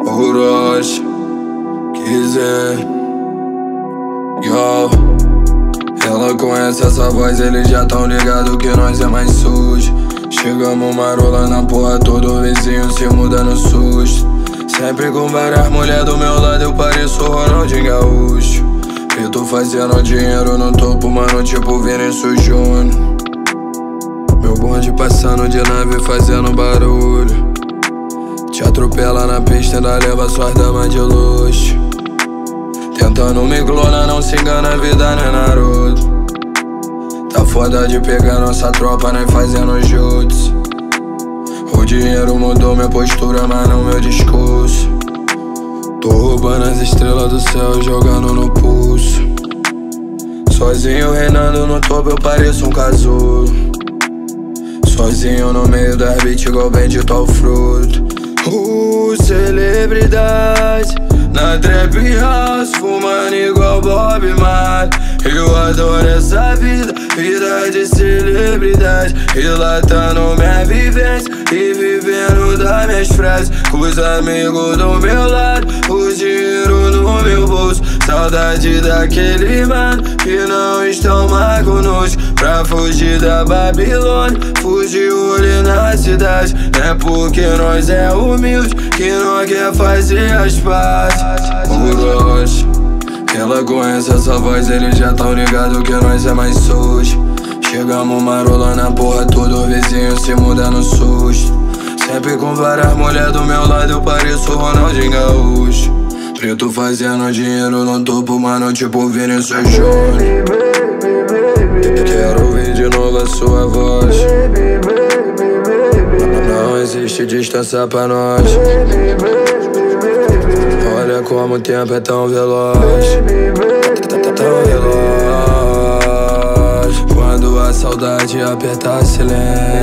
Orochi, quiser, yo. Ela conhece essa voz, eles já tão ligado que nós é mais sujo. Chegamos marola na porra, todo vizinho se muda no susto. Sempre com várias mulheres do meu lado, eu pareço Ronaldinho Gaúcho. Eu tô fazendo dinheiro no topo, mano, tipo Vinícius Júnior. Meu bonde passando de nave fazendo barulho. Te atropela na pista, ainda leva suas damas de luxo. Tentando me clonar, não se engana, a vida não é Naruto. Tá foda de pegar nossa tropa, nem fazendo jutsu. O dinheiro mudou minha postura, mas não meu discurso. Tô roubando as estrelas do céu, jogando no pulso. Sozinho reinando no topo, eu pareço um casulo. Sozinho no meio das beats, igual bendito ao fruto. Celebridade na trap house, fumando igual Bob Marley. Eu adoro essa vida, vida de celebridade, relatando minha vivência e vivendo das minhas frases. Com os amigos do meu lado, o dinheiro no meu bolso. Saudade daquele mano que não estão mais conosco. Pra fugir da Babilônia, fugir olho na cidade. É porque nós é humilde que não quer fazer as pazes. Orochi, ela conhece essa voz, eles já tão ligado que nós é mais sujo. Chegamos marola na porra, todo vizinho se muda no susto. Sempre com várias mulheres do meu lado, eu pareço Ronaldinho Gaúcho. Preto fazendo dinheiro no topo, mano, tipo Vinícius Júnior. Quero ouvir de novo a sua voz. Não existe distância pra nós. Olha como o tempo é tão veloz. Tão veloz. Quando a saudade apertar, se lembre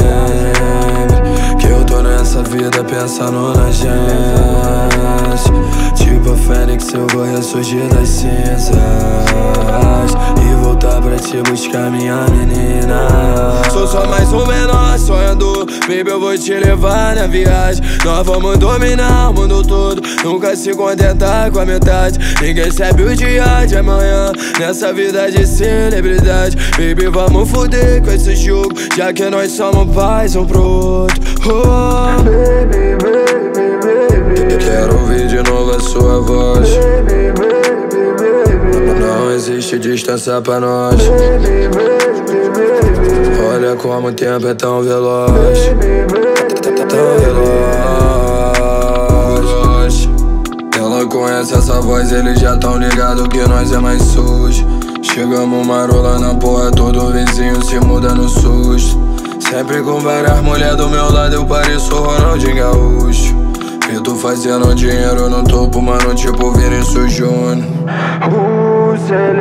que eu tô nessa vida pensando na gente. Tipo a Fênix, eu vou ressurgir das cinzas e voltar pra te buscar, minha menina. Sou só mais um menor sonhador, baby, eu vou te levar na viagem. Nós vamos dominar o mundo todo, nunca se contentar com a metade. Ninguém sabe o dia de amanhã, nessa vida de celebridade. Baby, vamos foder com esse jogo, já que nós somos pais um pro outro. Baby, baby, baby. Quero ouvir de novo a sua voz. Não existe distância pra nós. Olha como o tempo é tão veloz. Tão veloz. Ela conhece essa voz, eles já tão ligado que nós é mais sujo. Chegamos marola na porra, todo vizinho se muda no susto. Sempre com várias mulheres do meu lado, eu pareço Ronaldinho Gaúcho. Eu tô fazendo dinheiro no topo, mano, tipo Vinícius Júnior.